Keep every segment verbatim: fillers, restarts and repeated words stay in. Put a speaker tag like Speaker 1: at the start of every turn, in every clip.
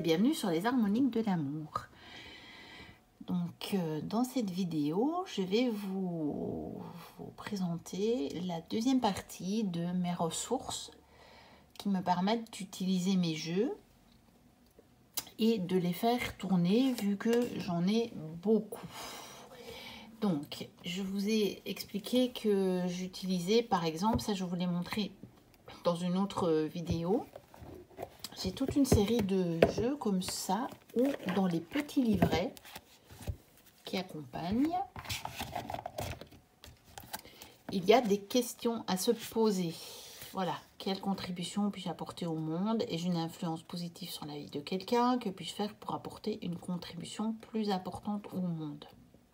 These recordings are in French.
Speaker 1: bienvenue sur les harmoniques de l'amour. Donc euh, dans cette vidéo, je vais vous, vous présenter la deuxième partie de mes ressources qui me permettent d'utiliser mes jeux et de les faire tourner vu que j'en ai beaucoup. Donc je vous ai expliqué que j'utilisais par exemple, ça je vous l'ai montré dans une autre vidéo, j'ai toute une série de jeux comme ça ou dans les petits livrets qui accompagnent, il y a des questions à se poser. Voilà, quelle contribution puis-je apporter au monde? Ai-je une influence positive sur la vie de quelqu'un? Que puis-je faire pour apporter une contribution plus importante au monde?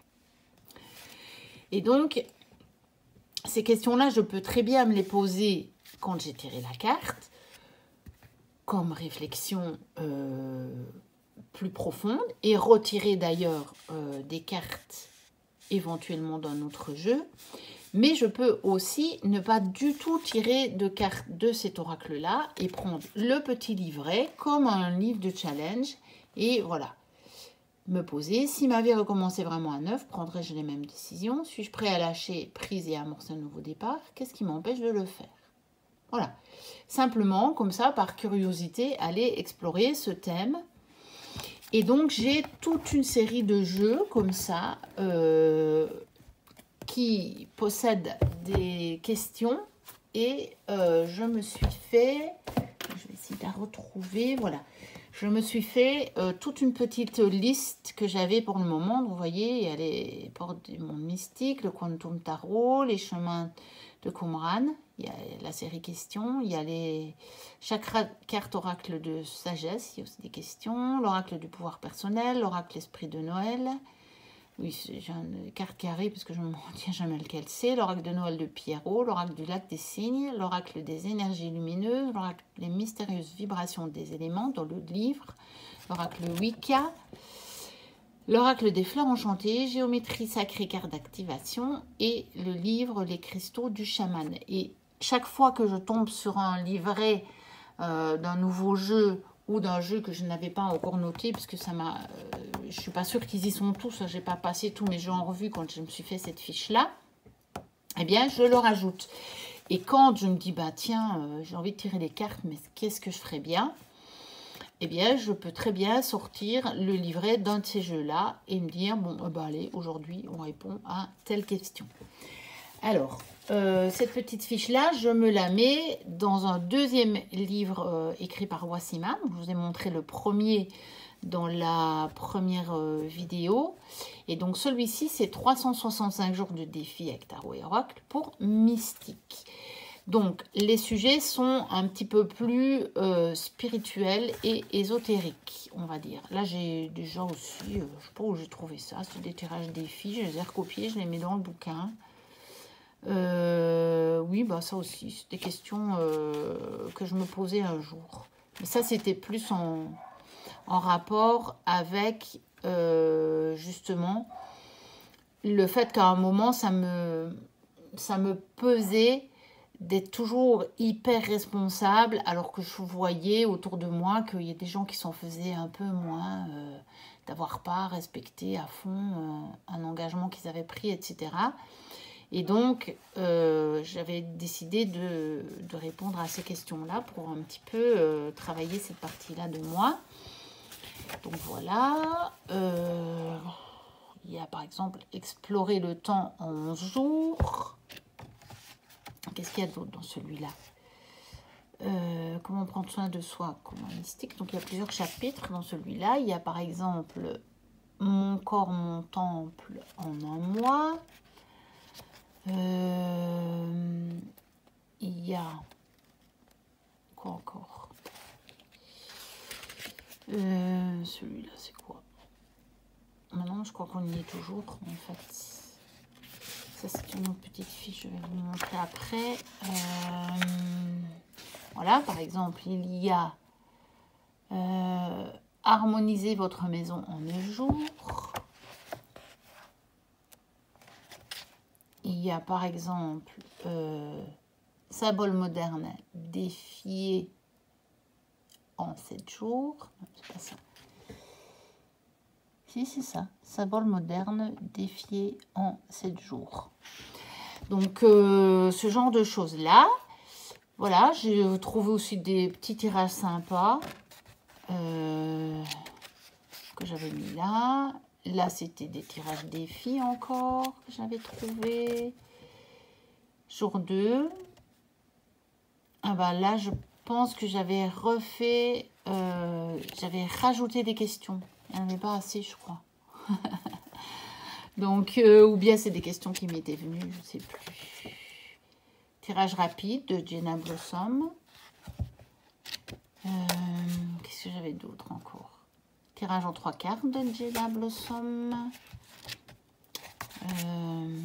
Speaker 1: Et donc, ces questions-là, je peux très bien me les poser quand j'ai tiré la carte, comme réflexion euh, plus profonde, et retirer d'ailleurs euh, des cartes éventuellement d'un autre jeu. Mais je peux aussi ne pas du tout tirer de cartes de cet oracle-là et prendre le petit livret comme un livre de challenge et voilà, me poser. Si ma vie recommençait vraiment à neuf, prendrais-je les mêmes décisions? Suis-je prêt à lâcher prise et à amorcer un nouveau départ? Qu'est-ce qui m'empêche de le faire? Voilà, simplement comme ça, par curiosité, aller explorer ce thème. Et donc j'ai toute une série de jeux comme ça euh, qui possèdent des questions et euh, je me suis fait, je vais essayer de la retrouver, voilà, je me suis fait euh, toute une petite liste que j'avais pour le moment. Vous voyez, il y a les portes du monde mystique, le quantum tarot, les chemins de Qumran, il y a la série questions, il y a les chaque carte oracle de sagesse, il y a aussi des questions, l'oracle du pouvoir personnel, l'oracle esprit de Noël. Oui, j'ai une carte carrée parce que je ne me retiens jamais lequel c'est. L'oracle de Noël de Pierrot, l'oracle du lac des signes, l'oracle des énergies lumineuses, l'oracle des mystérieuses vibrations des éléments dans le livre, l'oracle Wicca, l'oracle des fleurs enchantées, géométrie sacrée, carte d'activation et le livre Les cristaux du chaman. Et chaque fois que je tombe sur un livret euh, d'un nouveau jeu ou d'un jeu que je n'avais pas encore noté, parce que ça m'a, euh, je suis pas sûre qu'ils y sont tous, j'ai pas passé tous mes jeux en revue quand je me suis fait cette fiche là, eh bien je le rajoute. Et quand je me dis bah tiens, euh, j'ai envie de tirer les cartes, mais qu'est-ce que je ferais bien? Eh bien je peux très bien sortir le livret d'un de ces jeux là et me dire bon euh, bah allez, aujourd'hui on répond à telle question. Alors, euh, cette petite fiche-là, je me la mets dans un deuxième livre euh, écrit par Wassim. Je vous ai montré le premier dans la première euh, vidéo. Et donc, celui-ci, c'est trois cent soixante-cinq jours de défi avec Tarot et Oracle pour Mystique. Donc, les sujets sont un petit peu plus euh, spirituels et ésotériques, on va dire. Là, j'ai déjà aussi, euh, je ne sais pas où j'ai trouvé ça, c'est des tirages défis, je les ai recopiés, je les mets dans le bouquin. Euh, oui, bah ça aussi, c'est des questions euh, que je me posais un jour. Mais ça, c'était plus en, en rapport avec, euh, justement, le fait qu'à un moment, ça me, ça me pesait d'être toujours hyper responsable, alors que je voyais autour de moi qu'il y a des gens qui s'en faisaient un peu moins, euh, d'avoir pas respecté à fond euh, un engagement qu'ils avaient pris, et cetera. Et donc, euh, j'avais décidé de, de répondre à ces questions-là pour un petit peu euh, travailler cette partie-là de moi. Donc voilà. Euh, il y a par exemple explorer le temps en onze jours. Qu'est-ce qu'il y a d'autre dans celui-là? euh, Comment prendre soin de soi comme un mystique. Donc il y a plusieurs chapitres dans celui-là. Il y a par exemple mon corps, mon temple en un mois. Euh, il y a quoi encore? euh, Celui-là, c'est quoi? Maintenant, je crois qu'on y est toujours. En fait, ça, c'est une autre petite fiche. Je vais vous montrer après. Euh, voilà, par exemple, il y a euh, harmoniser votre maison en neuf jours. Il y a par exemple euh, symbole moderne, défier en sept jours. C'est pas ça. Si, c'est ça. Symbole moderne défié en sept jours. Donc, euh, ce genre de choses-là. Voilà, j'ai trouvé aussi des petits tirages sympas. Euh, que j'avais mis là. Là, c'était des tirages défis encore que j'avais trouvé. Jour deux. Ah bah là, je pense que j'avais refait, euh, j'avais rajouté des questions. Il n'y en avait pas assez, je crois. Donc, euh, ou bien c'est des questions qui m'étaient venues, je ne sais plus. Tirage rapide de Jenna Blossom. Euh, Qu'est-ce que j'avais d'autre encore? Tirage en trois cartes de Jenna Blossom. Euh,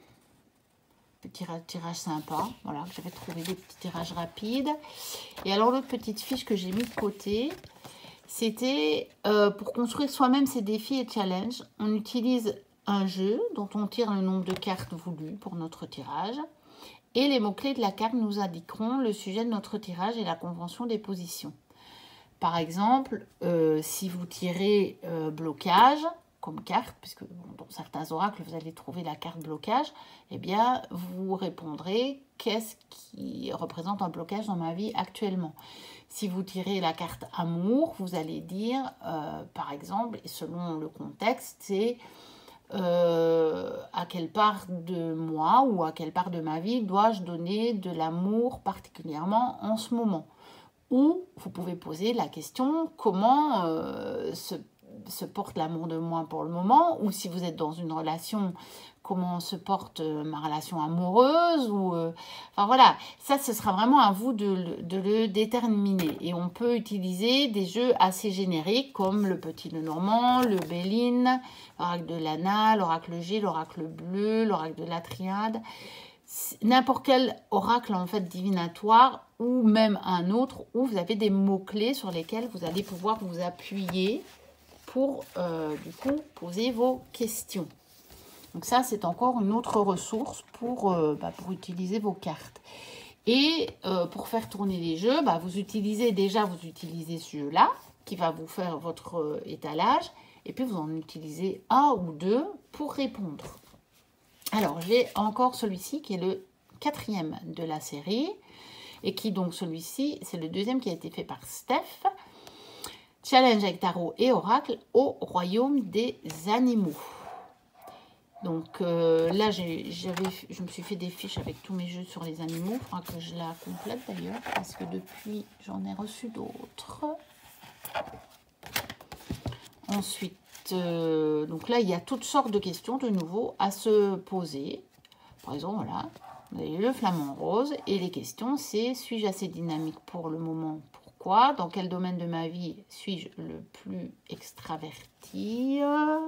Speaker 1: petit tirage sympa, voilà, j'avais trouvé des petits tirages rapides. Et alors l'autre petite fiche que j'ai mis de côté, c'était euh, pour construire soi-même ses défis et challenges. On utilise un jeu dont on tire le nombre de cartes voulues pour notre tirage. Et les mots-clés de la carte nous indiqueront le sujet de notre tirage et la convention des positions. Par exemple, euh, si vous tirez euh, blocage comme carte, puisque bon, dans certains oracles, vous allez trouver la carte blocage, eh bien, vous répondrez qu'est-ce qui représente un blocage dans ma vie actuellement. Si vous tirez la carte amour, vous allez dire, euh, par exemple, et selon le contexte, c'est euh, à quelle part de moi ou à quelle part de ma vie dois-je donner de l'amour particulièrement en ce moment. Ou vous pouvez poser la question comment euh, se, se porte l'amour de moi pour le moment, ou si vous êtes dans une relation, comment se porte euh, ma relation amoureuse, ou euh, enfin voilà, ça ce sera vraiment à vous de, de le déterminer. Et on peut utiliser des jeux assez génériques comme le Petit Lenormand, le Béline, l'oracle de l'Anna, l'oracle G, l'oracle bleu, l'oracle de la Triade. N'importe quel oracle en fait divinatoire ou même un autre où vous avez des mots-clés sur lesquels vous allez pouvoir vous appuyer pour euh, du coup poser vos questions. Donc ça c'est encore une autre ressource pour, euh, bah, pour utiliser vos cartes. Et euh, pour faire tourner les jeux, bah, vous utilisez déjà vous utilisez ce jeu-là qui va vous faire votre euh, étalage et puis vous en utilisez un ou deux pour répondre. Alors, j'ai encore celui-ci qui est le quatrième de la série et qui donc celui-ci, c'est le deuxième qui a été fait par Steph. Challenge avec tarot et oracle au royaume des animaux. Donc euh, là, j'avais, je me suis fait des fiches avec tous mes jeux sur les animaux. Il faudra que je la complète d'ailleurs parce que depuis, j'en ai reçu d'autres. Ensuite, Euh, donc là, il y a toutes sortes de questions de nouveau à se poser. Par exemple, voilà, vous avez le flamant rose. Et les questions, c'est suis-je assez dynamique pour le moment? Pourquoi? Dans quel domaine de ma vie suis-je le plus extraverti?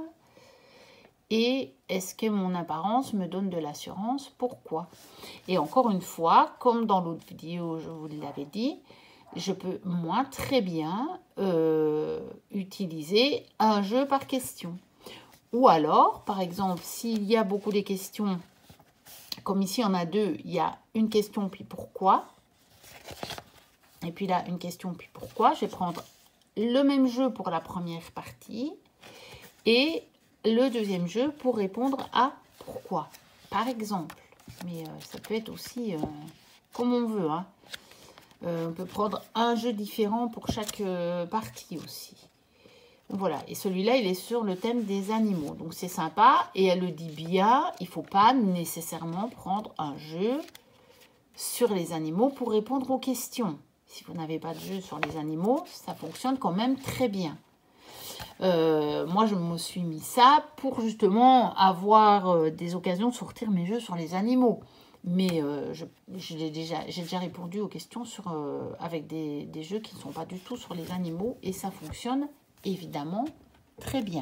Speaker 1: Et est-ce que mon apparence me donne de l'assurance? Pourquoi? Et encore une fois, comme dans l'autre vidéo, je vous l'avais dit, je peux, moi, très bien euh, utiliser un jeu par question. Ou alors, par exemple, s'il y a beaucoup de questions, comme ici, on a deux, il y a une question, puis pourquoi. Et puis là, une question, puis pourquoi. Je vais prendre le même jeu pour la première partie et le deuxième jeu pour répondre à pourquoi. Par exemple, mais euh, ça peut être aussi euh, comme on veut, hein. Euh, on peut prendre un jeu différent pour chaque euh, partie aussi. Voilà, et celui-là, il est sur le thème des animaux. Donc, c'est sympa. Et elle le dit bien, il ne faut pas nécessairement prendre un jeu sur les animaux pour répondre aux questions. Si vous n'avez pas de jeu sur les animaux, ça fonctionne quand même très bien. Euh, moi, je me suis mis ça pour justement avoir euh, des occasions de sortir mes jeux sur les animaux. Mais euh, je, je l'ai déjà, j'ai déjà répondu aux questions sur, euh, avec des, des jeux qui ne sont pas du tout sur les animaux. Et ça fonctionne évidemment très bien.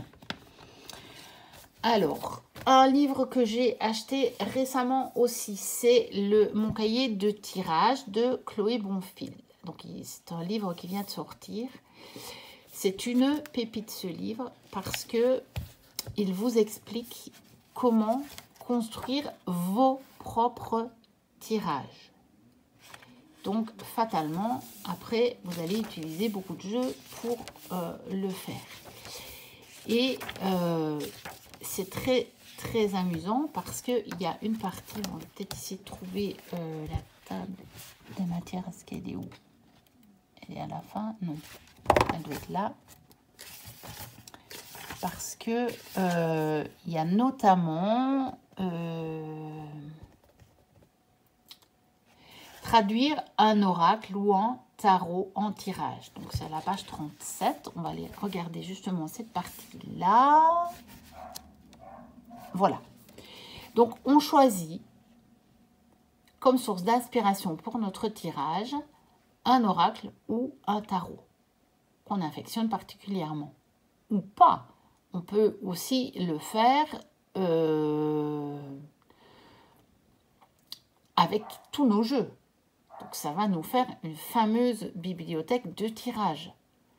Speaker 1: Alors, un livre que j'ai acheté récemment aussi, c'est le mon cahier de tirage de Chloé Bonfil. Donc, c'est un livre qui vient de sortir. C'est une pépite ce livre parce que il vous explique comment construire vos propres tirages. Donc, fatalement, après, vous allez utiliser beaucoup de jeux pour euh, le faire. Et euh, c'est très, très amusant parce qu'il y a une partie, on va peut-être essayer de trouver euh, la table de matière. Est-ce qu'elle est où? Elle est à la fin? Non, elle doit être là. Parce que euh, il y a notamment euh, traduire un oracle ou un tarot en tirage. Donc c'est à la page trente-sept. On va aller regarder justement cette partie-là. Voilà. Donc on choisit comme source d'inspiration pour notre tirage un oracle ou un tarot qu'on affectionne particulièrement. Ou pas. On peut aussi le faire euh, avec tous nos jeux. Donc ça va nous faire une fameuse bibliothèque de tirage.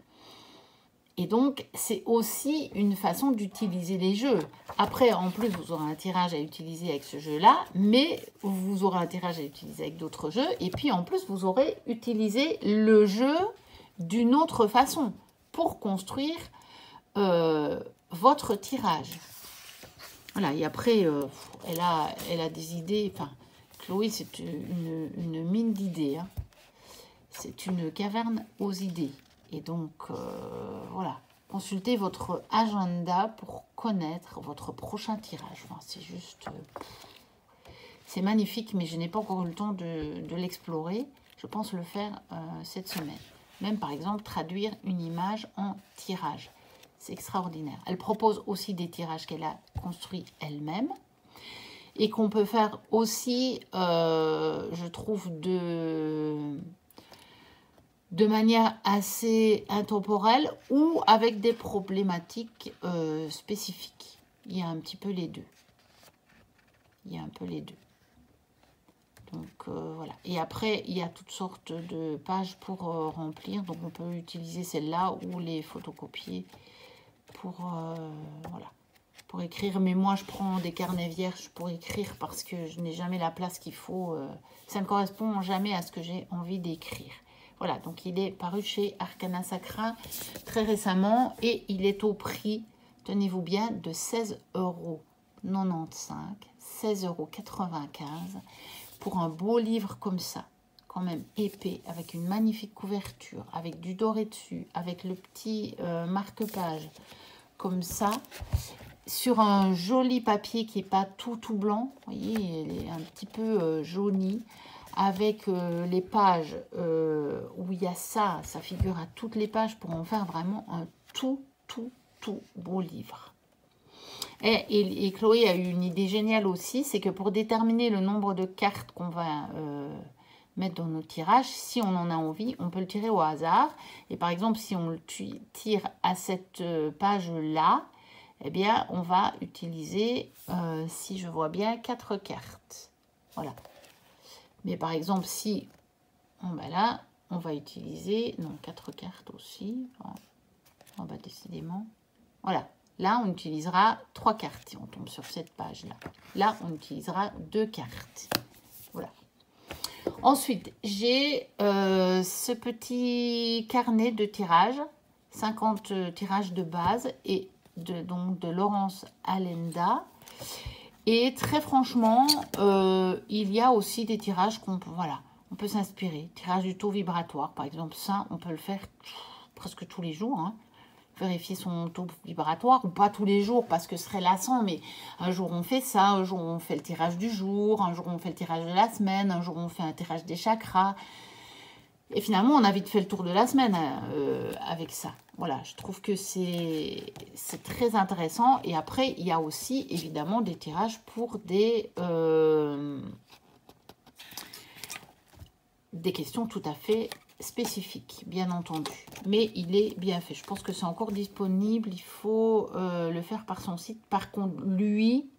Speaker 1: Et donc c'est aussi une façon d'utiliser les jeux. Après, en plus, vous aurez un tirage à utiliser avec ce jeu-là, mais vous aurez un tirage à utiliser avec d'autres jeux. Et puis en plus, vous aurez utilisé le jeu d'une autre façon pour construire euh, votre tirage. Voilà, et après, euh, elle, a, elle a des idées. Enfin, Chloé, c'est une, une mine d'idées. Hein. C'est une caverne aux idées. Et donc, euh, voilà. Consultez votre agenda pour connaître votre prochain tirage. Enfin, c'est juste... Euh, c'est magnifique, mais je n'ai pas encore eu le temps de, de l'explorer. Je pense le faire euh, cette semaine. Même, par exemple, traduire une image en tirage. C'est extraordinaire. Elle propose aussi des tirages qu'elle a construits elle-même et qu'on peut faire aussi, euh, je trouve, de, de manière assez intemporelle ou avec des problématiques euh, spécifiques. Il y a un petit peu les deux. Il y a un peu les deux. Donc euh, voilà. Et après, il y a toutes sortes de pages pour euh, remplir. Donc on peut utiliser celle-là ou les photocopier pour euh, voilà, pour écrire. Mais moi je prends des carnets vierges pour écrire parce que je n'ai jamais la place qu'il faut. Euh, ça ne correspond jamais à ce que j'ai envie d'écrire. Voilà, donc il est paru chez Arcana Sacra très récemment et il est au prix, tenez-vous bien, de seize euros quatre-vingt-quinze, seize euros quatre-vingt-quinze pour un beau livre comme ça. Quand même épais, avec une magnifique couverture, avec du doré dessus, avec le petit euh, marque-page comme ça, sur un joli papier qui n'est pas tout tout blanc, vous voyez, il est un petit peu euh, jauni, avec euh, les pages euh, où il y a ça, ça figure à toutes les pages pour en faire vraiment un tout, tout, tout beau livre. Et, et, et Chloé a eu une idée géniale aussi, c'est que pour déterminer le nombre de cartes qu'on va... Euh, mettre dans nos tirages, si on en a envie, on peut le tirer au hasard. Et par exemple, si on le tire à cette page-là, eh bien, on va utiliser, euh, si je vois bien, quatre cartes. Voilà. Mais par exemple, si, on va là, on va utiliser, non, quatre cartes aussi. On va décidément. Voilà. Là, on utilisera trois cartes si on tombe sur cette page-là. Là, on utilisera deux cartes. Voilà. Ensuite, j'ai euh, ce petit carnet de tirage, cinquante tirages de base et de, donc de Laurence Allenda. Et très franchement, euh, il y a aussi des tirages qu'on peut, voilà, on peut s'inspirer. Tirage du taux vibratoire, par exemple, ça, on peut le faire presque tous les jours, hein. Vérifier son taux vibratoire, ou pas tous les jours parce que ce serait lassant, mais un jour on fait ça, un jour on fait le tirage du jour, un jour on fait le tirage de la semaine, un jour on fait un tirage des chakras. Et finalement, on a vite fait le tour de la semaine euh, avec ça. Voilà, je trouve que c'est très intéressant. Et après, il y a aussi évidemment des tirages pour des, euh, des questions tout à fait spécifique, bien entendu, mais il est bien fait. Je pense que c'est encore disponible, il faut euh, le faire par son site. Par contre, lui,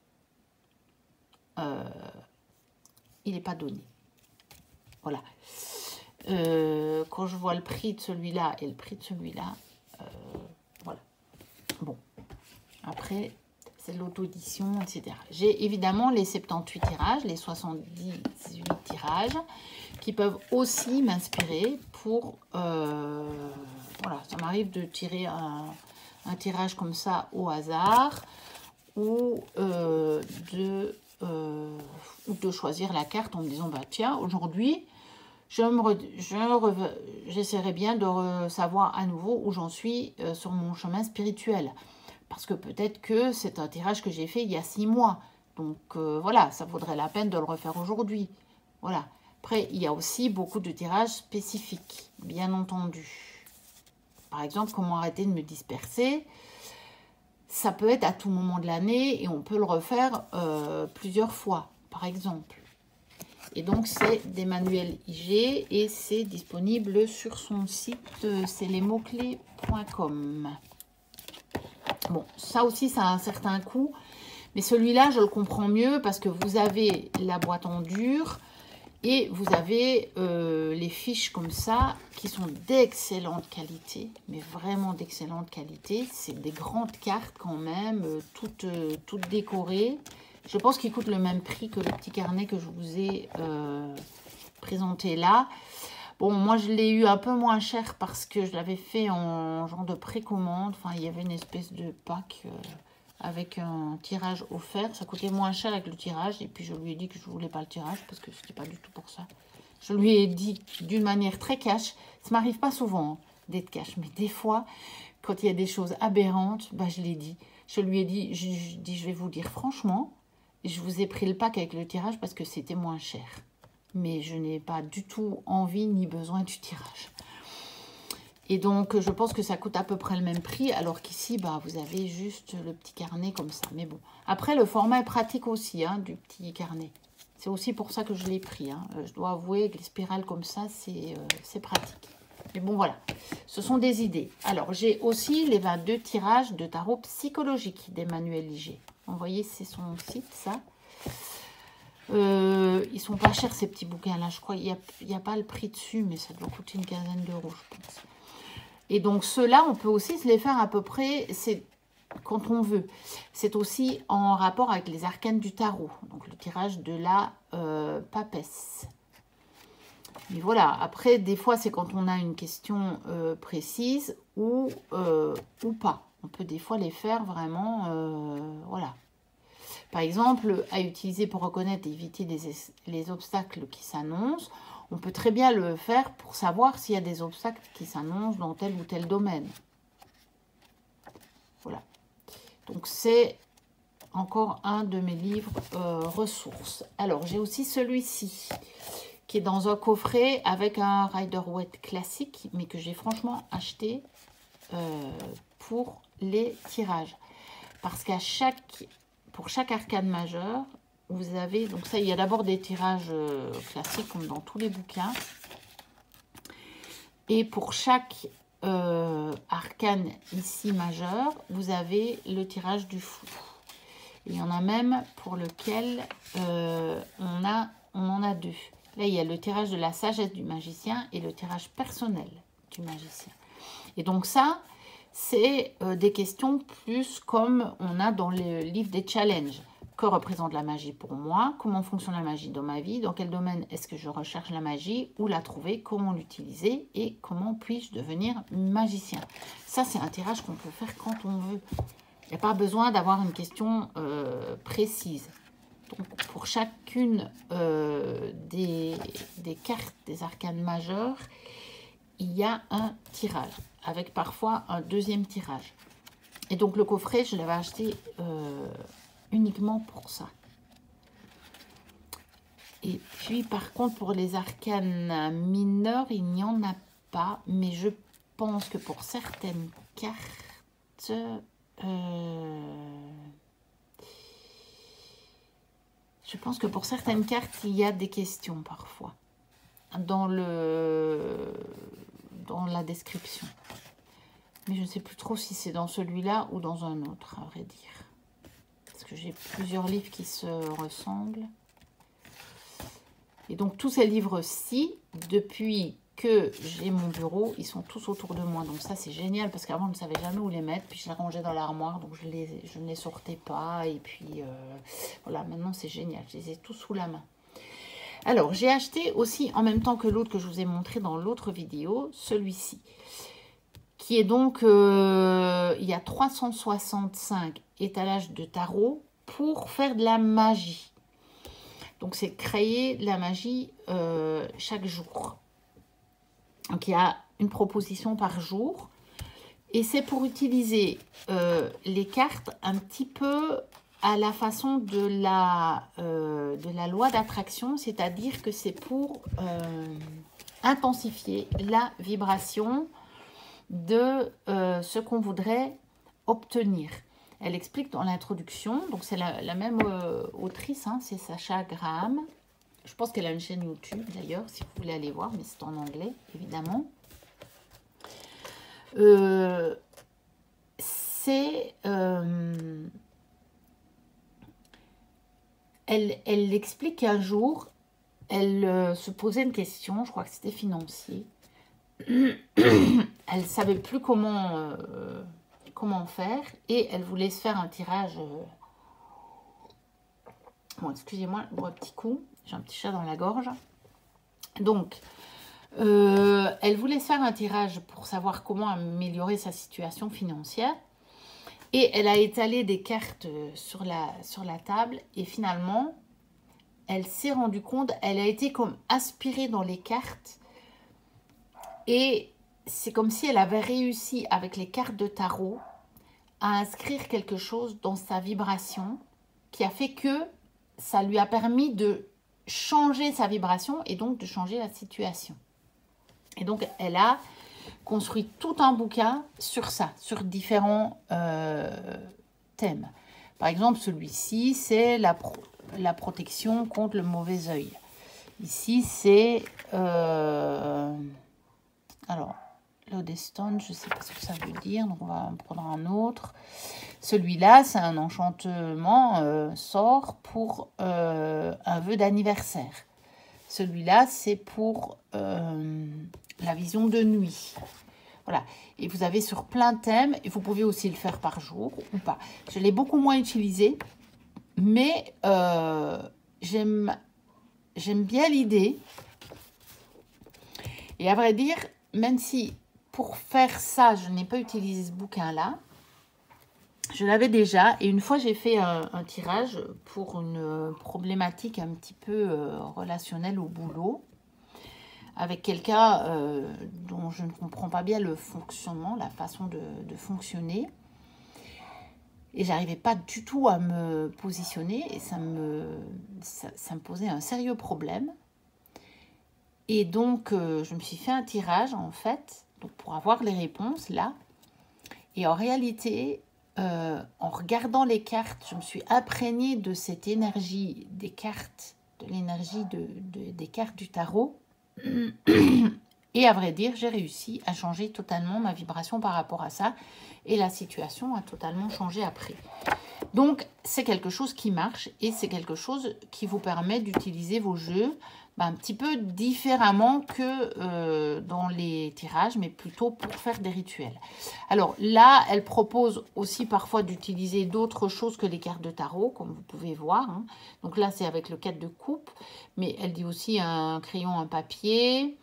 Speaker 1: euh, il n'est pas donné. Voilà. Euh, quand je vois le prix de celui-là et le prix de celui-là, euh, voilà. Bon, après, c'est de l'auto-édition, et cetera. J'ai évidemment les soixante-dix-huit tirages, les soixante-dix-huit tirages qui peuvent aussi m'inspirer pour... Euh, voilà, ça m'arrive de tirer un, un tirage comme ça au hasard ou, euh, de, euh, ou de choisir la carte en me disant, bah, tiens, aujourd'hui, je me je j'essaierai bien de savoir à nouveau où j'en suis euh, sur mon chemin spirituel. Parce que peut-être que c'est un tirage que j'ai fait il y a six mois. Donc euh, voilà, ça vaudrait la peine de le refaire aujourd'hui. Voilà. Après, il y a aussi beaucoup de tirages spécifiques, bien entendu. Par exemple, comment arrêter de me disperser. Ça peut être à tout moment de l'année et on peut le refaire euh, plusieurs fois, par exemple. Et donc, c'est d'Emmanuel Iger et c'est disponible sur son site, c'est les mots clés point com. Bon, ça aussi, ça a un certain coût. Mais celui-là, je le comprends mieux parce que vous avez la boîte en dur et vous avez euh, les fiches comme ça qui sont d'excellente qualité, mais vraiment d'excellente qualité. C'est des grandes cartes quand même, euh, toutes, euh, toutes décorées. Je pense qu'ils coûtent le même prix que le petit carnet que je vous ai euh, présenté là. Bon, moi, je l'ai eu un peu moins cher parce que je l'avais fait en genre de précommande. Enfin, il y avait une espèce de pack... Euh, avec un tirage offert. Ça coûtait moins cher avec le tirage. Et puis, je lui ai dit que je ne voulais pas le tirage parce que ce n'était pas du tout pour ça. Je lui ai dit d'une manière très cash. Ça ne m'arrive pas souvent hein, d'être cash. Mais des fois, quand il y a des choses aberrantes, bah, je l'ai dit. Je lui ai dit, je, je, dis, je vais vous dire franchement, je vous ai pris le pack avec le tirage parce que c'était moins cher. Mais je n'ai pas du tout envie ni besoin du tirage. Et donc, je pense que ça coûte à peu près le même prix, alors qu'ici, bah, vous avez juste le petit carnet comme ça. Mais bon, après, le format est pratique aussi, hein, du petit carnet. C'est aussi pour ça que je l'ai pris. Hein. Je dois avouer que les spirales comme ça, c'est euh, pratique. Mais bon, voilà, ce sont des idées. Alors, j'ai aussi les vingt-deux tirages de tarot psychologique d'Emmanuel Iger. Vous voyez, c'est son site, ça. Euh, ils sont pas chers, ces petits bouquins-là. Je crois qu'il n'y a, y a pas le prix dessus, mais ça doit coûter une quinzaine d'euros, je pense. Et donc, ceux-là, on peut aussi se les faire à peu près, c'est quand on veut. C'est aussi en rapport avec les arcanes du tarot. Donc, le tirage de la euh, papesse. Mais voilà, après, des fois, c'est quand on a une question euh, précise ou, euh, ou pas. On peut des fois les faire vraiment, euh, voilà. Par exemple, à utiliser pour reconnaître et éviter les, les obstacles qui s'annoncent. On peut très bien le faire pour savoir s'il y a des obstacles qui s'annoncent dans tel ou tel domaine. Voilà. Donc, c'est encore un de mes livres euh, ressources. Alors, j'ai aussi celui-ci, qui est dans un coffret avec un Rider-Waite classique, mais que j'ai franchement acheté euh, pour les tirages. Parce qu'à chaque, pour chaque arcane majeure, vous avez, donc ça, il y a d'abord des tirages euh, classiques comme dans tous les bouquins. Et pour chaque euh, arcane ici majeur, vous avez le tirage du fou. Il y en a même pour lequel euh, on, a, on en a deux. Là, il y a le tirage de la sagesse du magicien et le tirage personnel du magicien. Et donc ça, c'est euh, des questions plus comme on a dans le livre des challenges. Que représente la magie pour moi? Comment fonctionne la magie dans ma vie? Dans quel domaine est-ce que je recherche la magie? Où la trouver? Comment l'utiliser? Et comment puis-je devenir magicien? Ça, c'est un tirage qu'on peut faire quand on veut. Il n'y a pas besoin d'avoir une question euh, précise. Donc, pour chacune euh, des, des cartes des arcanes majeures, il y a un tirage, avec parfois un deuxième tirage. Et donc, le coffret, je l'avais acheté... Euh, uniquement pour ça. Et puis, par contre, pour les arcanes mineurs, il n'y en a pas. Mais je pense que pour certaines cartes... Euh, je pense que pour certaines cartes, il y a des questions parfois. Dans, le, dans la description. Mais je ne sais plus trop si c'est dans celui-là ou dans un autre, à vrai dire. Que j'ai plusieurs livres qui se ressemblent. Et donc, tous ces livres-ci, depuis que j'ai mon bureau, ils sont tous autour de moi. Donc ça, c'est génial, parce qu'avant, je ne savais jamais où les mettre. Puis, je les rangeais dans l'armoire, donc je, les, je ne les sortais pas. Et puis, euh, voilà, maintenant, c'est génial. Je les ai tous sous la main. Alors, j'ai acheté aussi, en même temps que l'autre que je vous ai montré dans l'autre vidéo, celui-ci. Qui est donc, euh, il y a trois cent soixante-cinq étalages de tarot pour faire de la magie. Donc, c'est créer de la magie euh, chaque jour. Donc, il y a une proposition par jour. Et c'est pour utiliser euh, les cartes un petit peu à la façon de la, euh, de la loi d'attraction. C'est-à-dire que c'est pour euh, intensifier la vibration de euh, ce qu'on voudrait obtenir. Elle explique dans l'introduction, donc c'est la, la même euh, autrice, hein, c'est Sacha Graham. Je pense qu'elle a une chaîne YouTube d'ailleurs, si vous voulez aller voir, mais c'est en anglais, évidemment. Euh, c'est... Euh, elle, elle explique qu'un jour, elle euh, se posait une question, je crois que c'était financier. Elle savait plus comment, euh, comment faire et elle voulait se faire un tirage. Euh... Bon, excusez-moi, un petit coup, j'ai un petit chat dans la gorge. Donc, euh, elle voulait se faire un tirage pour savoir comment améliorer sa situation financière. Et elle a étalé des cartes sur la, sur la table et finalement, elle s'est rendue compte, elle a été comme aspirée dans les cartes. Et c'est comme si elle avait réussi avec les cartes de tarot à inscrire quelque chose dans sa vibration qui a fait que ça lui a permis de changer sa vibration et donc de changer la situation. Et donc, elle a construit tout un bouquin sur ça, sur différents euh, thèmes. Par exemple, celui-ci, c'est la, pro la protection contre le mauvais œil. Ici, c'est... Euh, alors, Lodestone, je ne sais pas ce que ça veut dire, donc on va en prendre un autre. Celui-là, c'est un enchantement euh, sort pour euh, un vœu d'anniversaire. Celui-là, c'est pour euh, la vision de nuit. Voilà. Et vous avez sur plein de thèmes, et vous pouvez aussi le faire par jour ou pas. Je l'ai beaucoup moins utilisé, mais euh, j'aime j'aime bien l'idée. Et à vrai dire, même si pour faire ça, je n'ai pas utilisé ce bouquin-là, je l'avais déjà. Et une fois, j'ai fait un, un tirage pour une problématique un petit peu euh, relationnelle au boulot, avec quelqu'un euh, dont je ne comprends pas bien le fonctionnement, la façon de, de fonctionner. Et j'arrivais pas du tout à me positionner et ça me, ça, ça me posait un sérieux problème. Et donc, euh, je me suis fait un tirage, en fait, donc pour avoir les réponses, là. Et en réalité, euh, en regardant les cartes, je me suis imprégnée de cette énergie des cartes, de l'énergie de, de, des cartes du tarot. Et à vrai dire, j'ai réussi à changer totalement ma vibration par rapport à ça. Et la situation a totalement changé après. Donc, c'est quelque chose qui marche et c'est quelque chose qui vous permet d'utiliser vos jeux bah, un petit peu différemment que euh, dans les tirages, mais plutôt pour faire des rituels. Alors là, elle propose aussi parfois d'utiliser d'autres choses que les cartes de tarot, comme vous pouvez voir. Hein. Donc là, c'est avec le quatre de coupe, mais elle dit aussi un crayon, un papier...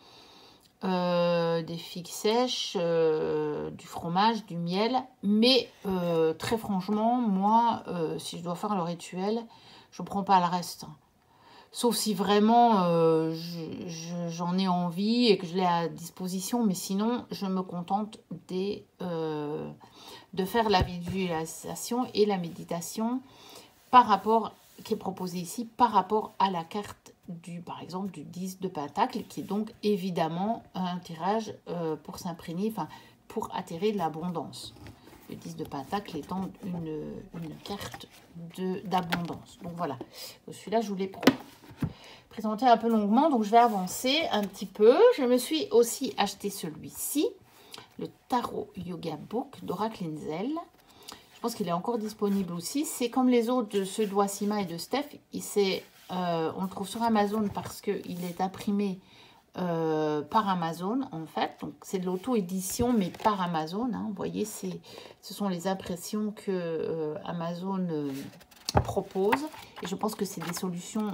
Speaker 1: Euh, des figues sèches, euh, du fromage, du miel. Mais euh, très franchement, moi, euh, si je dois faire le rituel, je ne prends pas le reste. Sauf si vraiment euh, j'en ai envie et que je l'ai à disposition. Mais sinon, je me contente des, euh, de faire la visualisation et la méditation par rapport, qui est proposée ici, par rapport à la carte du, par exemple, du dix de Pentacle, qui est donc évidemment un tirage euh, pour s'imprégner, enfin, pour attirer de l'abondance. Le dix de Pentacle étant une, une carte d'abondance. Donc voilà, celui-là, je vous l'ai présenté un peu longuement, donc je vais avancer un petit peu. Je me suis aussi acheté celui-ci, le Tarot Yoga Book d'Oracle Linzel. Je pense qu'il est encore disponible aussi. C'est comme les autres de ceux de Wassima et de Steph. Il euh, on le trouve sur Amazon parce qu'il est imprimé euh, par Amazon, en fait. Donc, c'est de l'auto-édition, mais par Amazon. Hein. Vous voyez, ce sont les impressions que euh, Amazon euh, propose. Et je pense que c'est des solutions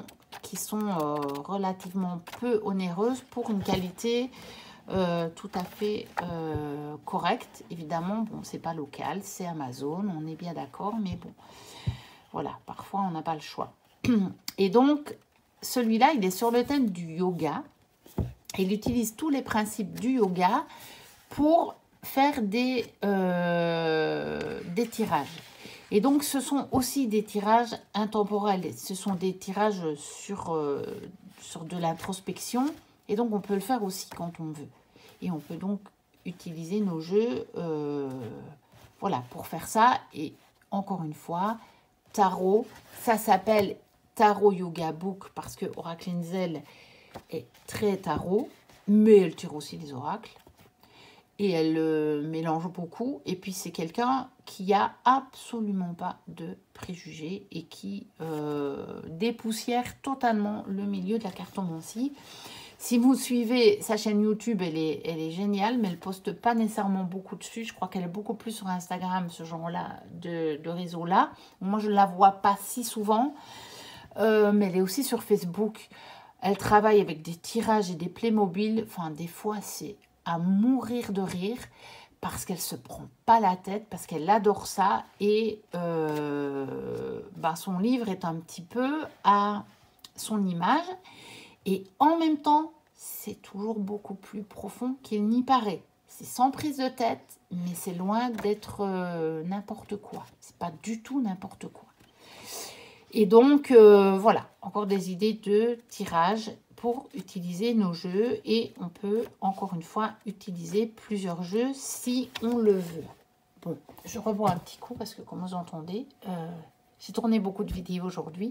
Speaker 1: qui sont euh, relativement peu onéreuses pour une qualité euh, tout à fait euh, correcte. Évidemment, bon, c'est pas local, c'est Amazon, on est bien d'accord, mais bon, voilà, parfois on n'a pas le choix. Et donc, celui-là, il est sur le thème du yoga. Il utilise tous les principes du yoga pour faire des, euh, des tirages. Et donc, ce sont aussi des tirages intemporels. Ce sont des tirages sur, euh, sur de l'introspection. Et donc, on peut le faire aussi quand on veut. Et on peut donc utiliser nos jeux euh, voilà, pour faire ça. Et encore une fois, tarot, ça s'appelle Tarot Yoga Book parce que Oracle Inzel est très tarot, mais elle tire aussi les oracles. Et elle euh, mélange beaucoup. Et puis, c'est quelqu'un qui a absolument pas de préjugés et qui euh, dépoussière totalement le milieu de la cartomancie. Si vous suivez sa chaîne YouTube, elle est, elle est géniale, mais elle poste pas nécessairement beaucoup dessus. Je crois qu'elle est beaucoup plus sur Instagram, ce genre-là, de, de réseau-là. Moi, je la vois pas si souvent, euh, mais elle est aussi sur Facebook. Elle travaille avec des tirages et des Playmobil. Enfin, des fois, c'est à mourir de rire parce qu'elle se prend pas la tête, parce qu'elle adore ça. Et euh, ben son livre est un petit peu à son image. Et en même temps, c'est toujours beaucoup plus profond qu'il n'y paraît. C'est sans prise de tête, mais c'est loin d'être euh, n'importe quoi. C'est pas du tout n'importe quoi. Et donc, euh, voilà, encore des idées de tirage pour utiliser nos jeux. Et on peut, encore une fois, utiliser plusieurs jeux si on le veut. Bon, je rebois un petit coup parce que, comme vous entendez, euh, j'ai tourné beaucoup de vidéos aujourd'hui.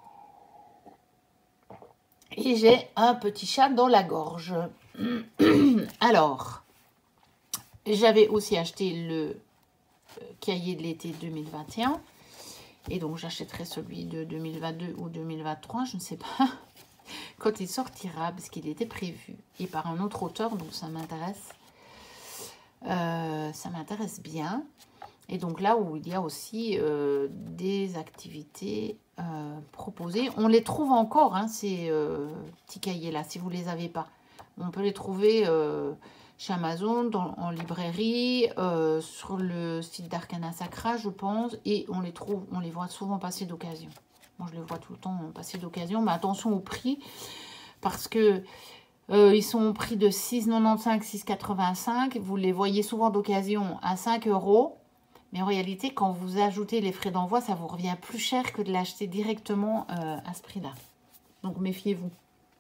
Speaker 1: Et j'ai un petit chat dans la gorge. Alors, j'avais aussi acheté le cahier de l'été deux mille vingt et un. Et donc, j'achèterai celui de deux mille vingt-deux ou deux mille vingt-trois, je ne sais pas, quand il sortira, parce qu'il était prévu. Et par un autre auteur, donc ça m'intéresse. Euh, ça m'intéresse bien. Et donc là où il y a aussi euh, des activités euh, proposées. On les trouve encore, hein, ces euh, petits cahiers-là, si vous ne les avez pas. On peut les trouver euh, chez Amazon, dans, en librairie, euh, sur le site d'Arcana Sacra, je pense. Et on les trouve, on les voit souvent passer d'occasion. Moi, je les vois tout le temps passer d'occasion. Mais attention au prix, parce que euh, ils sont au prix de six quatre-vingt-quinze, six quatre-vingt-cinq. Vous les voyez souvent d'occasion à cinq euros. Mais en réalité, quand vous ajoutez les frais d'envoi, ça vous revient plus cher que de l'acheter directement euh, à ce prix-là. Donc, méfiez-vous.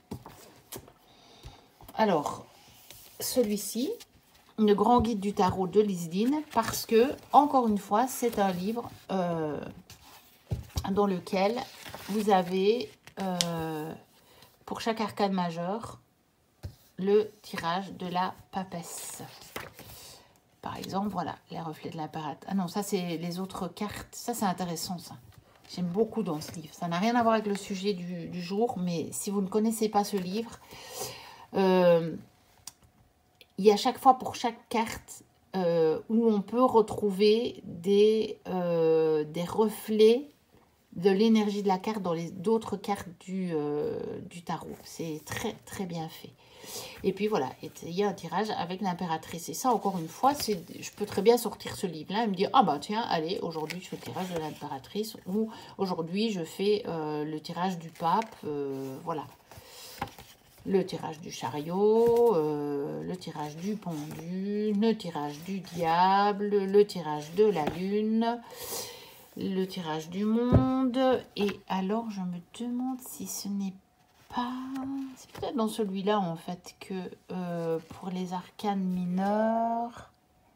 Speaker 1: Alors, celui-ci, le grand guide du tarot de Lisdine, parce que, encore une fois, c'est un livre euh, dans lequel vous avez, euh, pour chaque arcane majeur, le tirage de la papesse. Par exemple, voilà, les reflets de l'impératrice. Ah non, ça, c'est les autres cartes. Ça, c'est intéressant, ça. J'aime beaucoup dans ce livre. Ça n'a rien à voir avec le sujet du, du jour, mais si vous ne connaissez pas ce livre, euh, il y a chaque fois pour chaque carte euh, où on peut retrouver des, euh, des reflets de l'énergie de la carte dans les d'autres cartes du, euh, du tarot. C'est très, très bien fait. Et puis voilà, il y a un tirage avec l'impératrice. Et ça, encore une fois, je peux très bien sortir ce livre-là et me dire, ah bah tiens, allez, aujourd'hui je fais le tirage de l'impératrice, ou aujourd'hui je fais euh, le tirage du pape, euh, voilà. Le tirage du chariot, euh, le tirage du pendu, le tirage du diable, le tirage de la lune, le tirage du monde. Et alors, je me demande si ce n'est pas... C'est peut-être dans celui-là, en fait, que euh, pour les arcanes mineurs...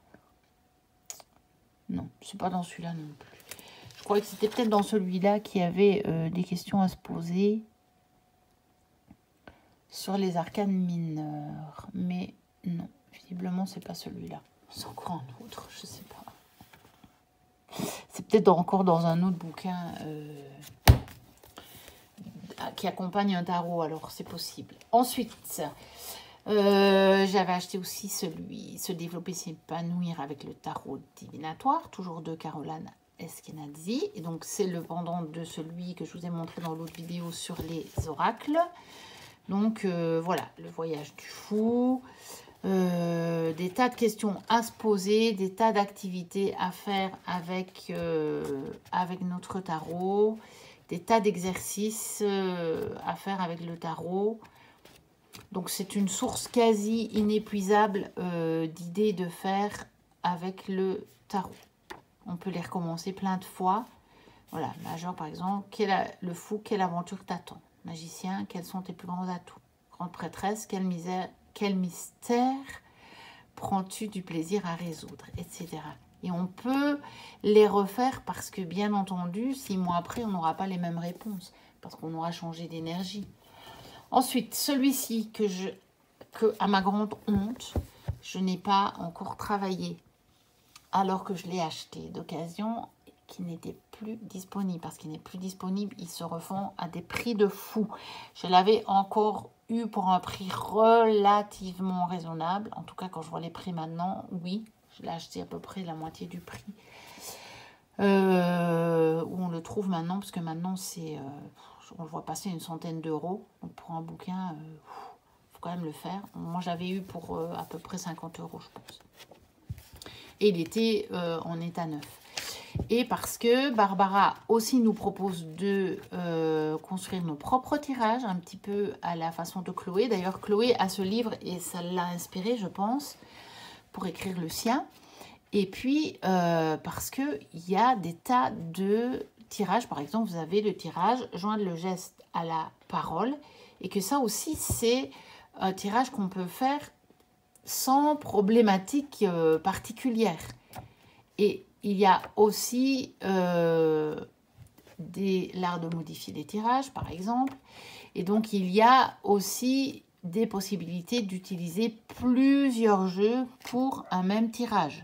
Speaker 1: Non, c'est pas dans celui-là non plus. Je croyais que c'était peut-être dans celui-là qu'il y avait euh, des questions à se poser sur les arcanes mineurs. Mais non, visiblement, c'est pas celui-là. C'est encore un autre, je sais pas. C'est peut-être encore dans un autre bouquin... Euh... qui accompagne un tarot, alors c'est possible. Ensuite, euh, j'avais acheté aussi celui, Se développer, s'épanouir avec le tarot divinatoire, toujours de Caroline Eskenazi. Et donc, c'est le pendant de celui que je vous ai montré dans l'autre vidéo sur les oracles. Donc, euh, voilà, le voyage du fou. Euh, des tas de questions à se poser, des tas d'activités à faire avec, euh, avec notre tarot, des tas d'exercices euh, à faire avec le tarot. Donc c'est une source quasi inépuisable euh, d'idées de faire avec le tarot. On peut les recommencer plein de fois. Voilà, Major par exemple, quel a, le fou, quelle aventure t'attend? Magicien, quels sont tes plus grands atouts? Grande prêtresse, quelle misère, quel mystère prends-tu du plaisir à résoudre, et cetera. Et on peut les refaire parce que, bien entendu, six mois après, on n'aura pas les mêmes réponses parce qu'on aura changé d'énergie. Ensuite, celui-ci que je, que à ma grande honte, je n'ai pas encore travaillé alors que je l'ai acheté d'occasion, qui n'était plus disponible. Parce qu'il n'est plus disponible, ils se refont à des prix de fou. Je l'avais encore eu pour un prix relativement raisonnable. En tout cas, quand je vois les prix maintenant, oui, je l'ai acheté à peu près la moitié du prix. Euh, où on le trouve maintenant, parce que maintenant, c'est, euh, on le voit passer une centaine d'euros. Donc pour un bouquin, il euh, faut quand même le faire. Moi, j'avais eu pour euh, à peu près cinquante euros, je pense. Et il était euh, en état neuf. Et parce que Barbara aussi nous propose de euh, construire nos propres tirages, un petit peu à la façon de Chloé. D'ailleurs, Chloé a ce livre et ça l'a inspiré, je pense, pour écrire le sien. Et puis, euh, parce qu'il y a des tas de tirages. Par exemple, vous avez le tirage « Joindre le geste à la parole ». Et que ça aussi, c'est un tirage qu'on peut faire sans problématique euh, particulière. Et il y a aussi euh, l'art de modifier les tirages, par exemple. Et donc, il y a aussi des possibilités d'utiliser plusieurs jeux pour un même tirage.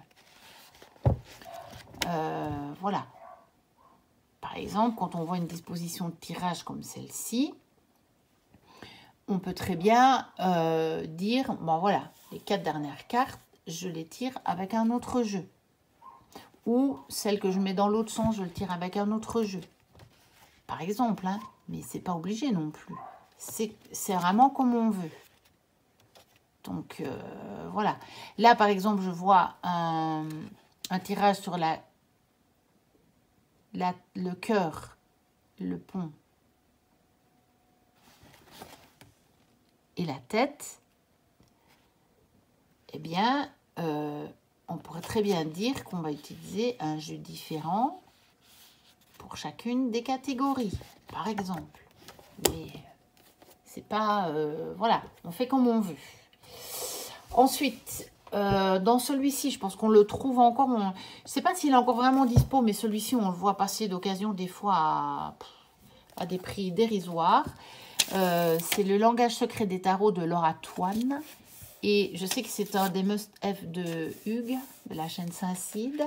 Speaker 1: Euh, voilà. Par exemple, quand on voit une disposition de tirage comme celle-ci, on peut très bien euh, dire, bon voilà, les quatre dernières cartes, je les tire avec un autre jeu. Ou celle que je mets dans l'autre sens, je le tire avec un autre jeu. Par exemple, hein, mais c'est pas obligé non plus. C'est vraiment comme on veut. Donc, euh, voilà. Là, par exemple, je vois un, un tirage sur la, la, le cœur, le pont et la tête. Eh bien, euh, on pourrait très bien dire qu'on va utiliser un jeu différent pour chacune des catégories, par exemple. Mais c'est pas... Euh, voilà, on fait comme on veut. Ensuite, euh, dans celui-ci, je pense qu'on le trouve encore... On, je ne sais pas s'il est encore vraiment dispo, mais celui-ci, on le voit passer d'occasion des fois à, à des prix dérisoires. Euh, c'est le langage secret des tarots de Laura Twan. Et je sais que c'est un des must-have de Hugues, de la chaîne Saint-Cide.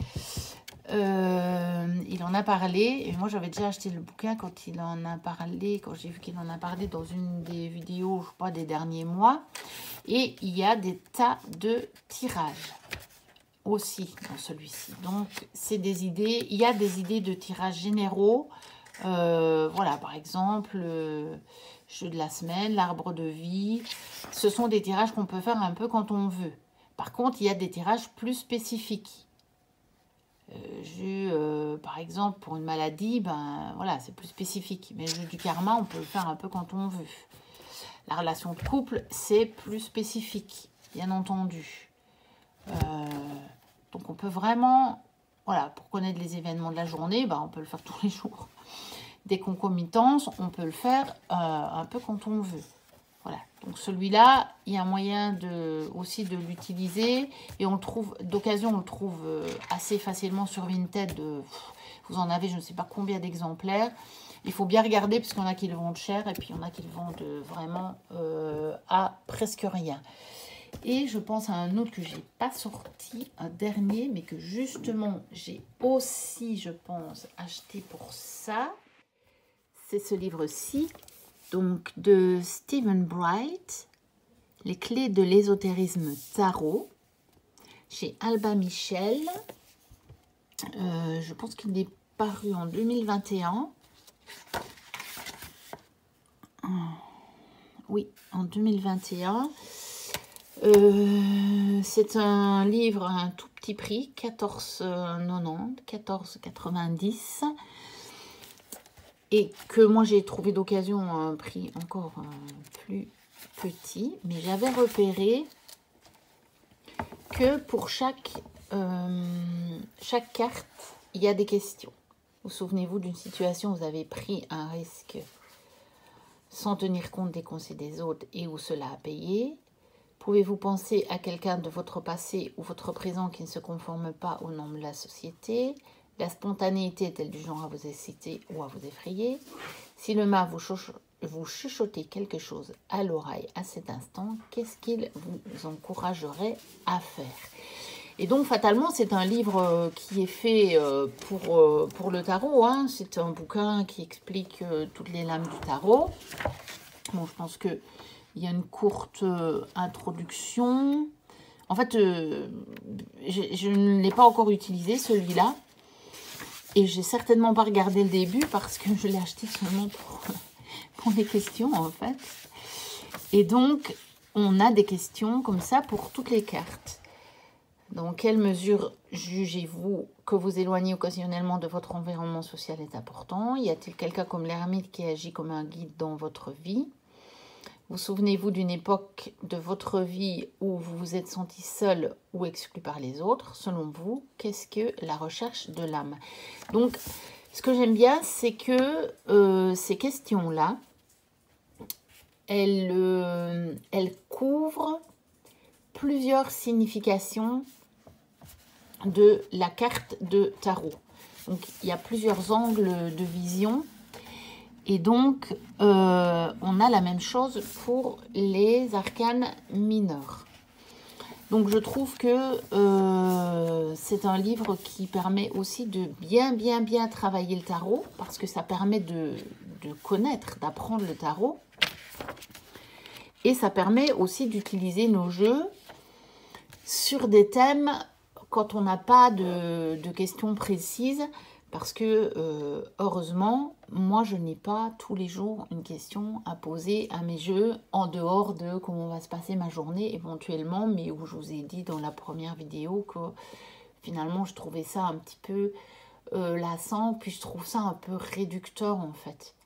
Speaker 1: Euh, il en a parlé, et moi j'avais déjà acheté le bouquin quand il en a parlé, quand j'ai vu qu'il en a parlé dans une des vidéos, je sais pas, des derniers mois. Et il y a des tas de tirages aussi dans celui-ci. Donc c'est des idées, il y a des idées de tirages généraux. Euh, voilà, par exemple... Euh, jeu de la semaine, l'arbre de vie. Ce sont des tirages qu'on peut faire un peu quand on veut. Par contre, il y a des tirages plus spécifiques. Euh, jeu, euh, par exemple, pour une maladie, ben voilà, c'est plus spécifique. Mais le jeu du karma, on peut le faire un peu quand on veut. La relation de couple, c'est plus spécifique, bien entendu. Euh, donc, on peut vraiment, voilà, pour connaître les événements de la journée, ben, on peut le faire tous les jours. Des concomitances, on peut le faire euh, un peu quand on veut. Voilà. Donc celui-là, il y a moyen de, aussi de l'utiliser. Et on le trouve, d'occasion, on le trouve euh, assez facilement sur Vinted. De, vous en avez, je ne sais pas combien d'exemplaires. Il faut bien regarder, parce qu'il y en a qui le vendent cher. Et puis il y en a qui le vendent vraiment euh, à presque rien. Et je pense à un autre que je n'ai pas sorti, un dernier, mais que justement, j'ai aussi, je pense, acheté pour ça. C'est ce livre-ci, donc de Stephen Bright, Les clés de l'ésotérisme tarot, chez Alba Michel. Euh, je pense qu'il est paru en deux mille vingt et un. Oui, en deux mille vingt et un. Euh, c'est un livre à un tout petit prix, quatorze quatre-vingt-dix, quatorze quatre-vingt-dix. Et que moi j'ai trouvé d'occasion à un prix encore euh, plus petit. Mais j'avais repéré que pour chaque, euh, chaque carte, il y a des questions. Vous souvenez-vous d'une situation où vous avez pris un risque sans tenir compte des conseils des autres et où cela a payé? Pouvez-vous penser à quelqu'un de votre passé ou votre présent qui ne se conforme pas aux normes de la société? La spontanéité est-elle du genre à vous exciter ou à vous effrayer? Si le mât vous, vous chuchotez quelque chose à l'oreille à cet instant, qu'est-ce qu'il vous encouragerait à faire? Et donc, fatalement, c'est un livre qui est fait pour, pour le tarot. Hein. C'est un bouquin qui explique toutes les lames du tarot. Bon, je pense qu'il y a une courte introduction. En fait, euh, je, je ne l'ai pas encore utilisé, celui-là. Et j'ai certainement pas regardé le début parce que je l'ai acheté seulement pour, pour les questions, en fait. Et donc, on a des questions comme ça pour toutes les cartes. Dans quelle mesure jugez-vous que vous éloigner occasionnellement de votre environnement social est important? Y a-t-il quelqu'un comme l'ermite qui agit comme un guide dans votre vie? Vous souvenez-vous d'une époque de votre vie où vous vous êtes senti seul ou exclu par les autres? Selon vous, qu'est-ce que la recherche de l'âme? Donc, ce que j'aime bien, c'est que euh, ces questions-là, elles, euh, elles couvrent plusieurs significations de la carte de tarot. Donc, il y a plusieurs angles de vision. Et donc, euh, on a la même chose pour les arcanes mineurs. Donc, je trouve que euh, c'est un livre qui permet aussi de bien, bien, bien travailler le tarot, parce que ça permet de, de connaître, d'apprendre le tarot. Et ça permet aussi d'utiliser nos jeux sur des thèmes quand on n'a pas de, de questions précises. Parce que, euh, heureusement, moi, je n'ai pas tous les jours une question à poser à mes jeux en dehors de comment va se passer ma journée éventuellement, mais où je vous ai dit dans la première vidéo que finalement, je trouvais ça un petit peu euh, lassant, puis je trouve ça un peu réducteur en fait.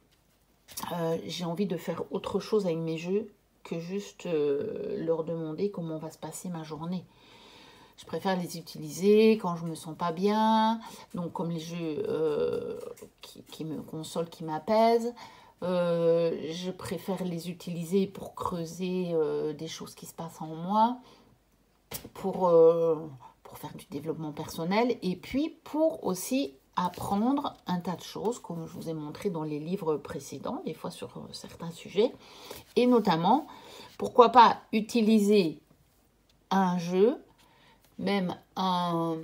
Speaker 1: Euh, j'ai envie de faire autre chose avec mes jeux que juste euh, leur demander comment va se passer ma journée. Je préfère les utiliser quand je me sens pas bien, donc comme les jeux euh, qui, qui me consolent, qui m'apaisent. Euh, je préfère les utiliser pour creuser euh, des choses qui se passent en moi, pour, euh, pour faire du développement personnel, et puis pour aussi apprendre un tas de choses, comme je vous ai montré dans les livres précédents, des fois sur euh, certains sujets, et notamment, pourquoi pas utiliser un jeu, même un,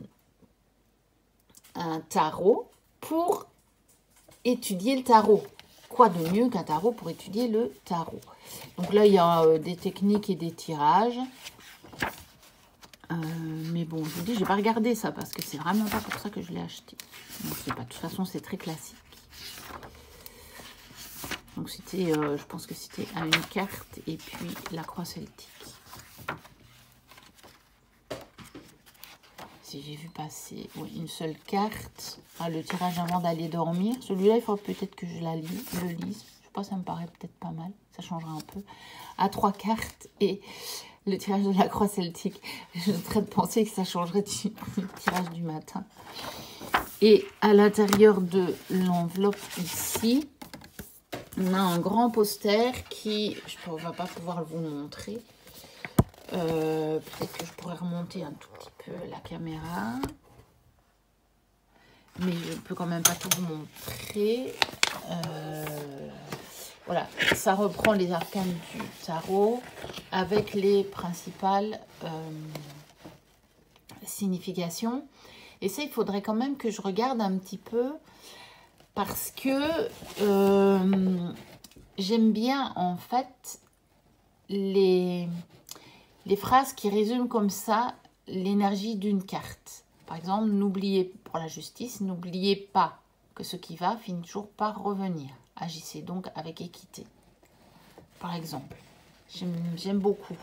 Speaker 1: un tarot pour étudier le tarot. Quoi de mieux qu'un tarot pour étudier le tarot? Donc là, il y a euh, des techniques et des tirages. Euh, mais bon, je vous dis, j'ai pas regardé ça parce que c'est vraiment pas pour ça que je l'ai acheté. Donc, c'est pas, de toute façon, c'est très classique. Donc c'était, euh, je pense que c'était à une carte et puis la croix celtique. J'ai vu passer oui, une seule carte. Ah, le tirage avant d'aller dormir. Celui-là, il faut peut-être que je la lise, le lise. Je sais pas, ça me paraît peut-être pas mal. Ça changera un peu. À trois cartes et le tirage de la croix celtique. Je suis en train de penser que ça changerait du, du tirage du matin. Et à l'intérieur de l'enveloppe ici, on a un grand poster qui, je ne vais pas pouvoir vous le montrer. Euh, peut-être que je pourrais remonter un tout petit peu la caméra, mais je peux quand même pas tout vous montrer. Euh, voilà, ça reprend les arcanes du tarot avec les principales euh, significations. Et ça, il faudrait quand même que je regarde un petit peu parce que euh, j'aime bien en fait les... les phrases qui résument comme ça l'énergie d'une carte. Par exemple, n'oubliez, pour la justice, n'oubliez pas que ce qui va finit toujours par revenir. Agissez donc avec équité. Par exemple, j'aime beaucoup.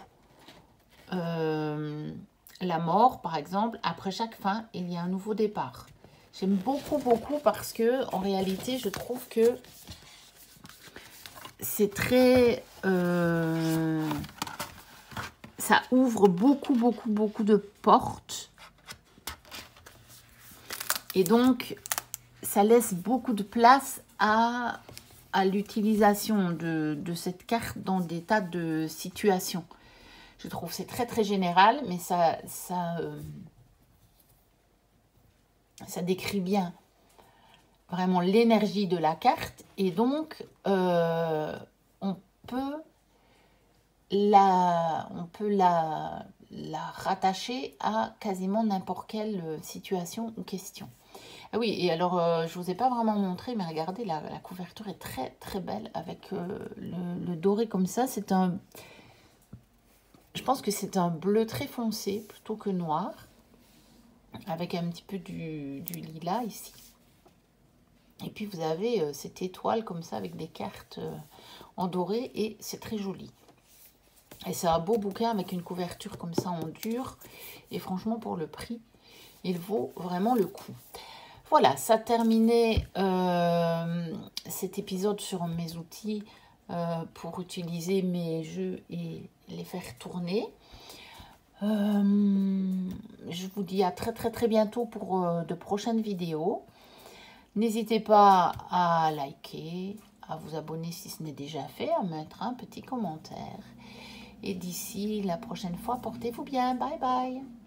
Speaker 1: Euh, la mort, par exemple, après chaque fin, il y a un nouveau départ. J'aime beaucoup, beaucoup parce que, en réalité, je trouve que c'est très... Euh, ça ouvre beaucoup, beaucoup, beaucoup de portes. Et donc, ça laisse beaucoup de place à, à l'utilisation de, de cette carte dans des tas de situations. Je trouve que c'est très, très général, mais ça, ça, euh, ça décrit bien vraiment l'énergie de la carte. Et donc, euh, on peut la, on peut la, la rattacher à quasiment n'importe quelle situation ou question. Ah oui, et alors, euh, je ne vous ai pas vraiment montré, mais regardez, la, la couverture est très, très belle avec euh, le, le doré comme ça. C'est un... Je pense que c'est un bleu très foncé plutôt que noir, avec un petit peu du, du lilas ici. Et puis, vous avez euh, cette étoile comme ça avec des cartes euh, en doré et c'est très joli. Et c'est un beau bouquin avec une couverture comme ça en dur. Et franchement, pour le prix, il vaut vraiment le coup. Voilà, ça terminait euh, cet épisode sur mes outils euh, pour utiliser mes jeux et les faire tourner. Euh, je vous dis à très très très bientôt pour euh, de prochaines vidéos. N'hésitez pas à liker, à vous abonner si ce n'est déjà fait, à mettre un petit commentaire. Et d'ici la prochaine fois, portez-vous bien. Bye bye.